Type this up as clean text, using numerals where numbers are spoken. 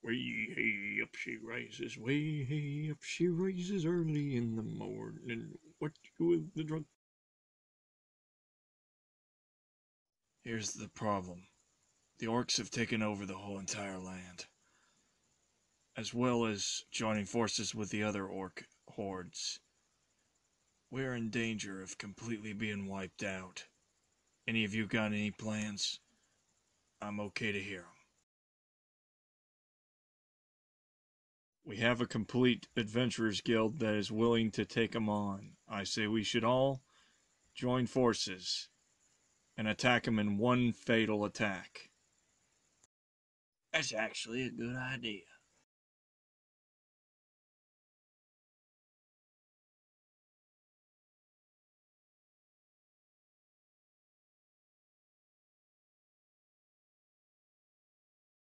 Way hey up she rises, way hey up she rises early in the morning. What with the drunk? Here's the problem. The orcs have taken over the whole entire land, as well as joining forces with the other orc hordes. We're in danger of completely being wiped out. Any of you got any plans? I'm okay to hear 'em. We have a complete adventurers guild that is willing to take 'em on. I say we should all join forces and attack 'em in one fatal attack. That's actually a good idea.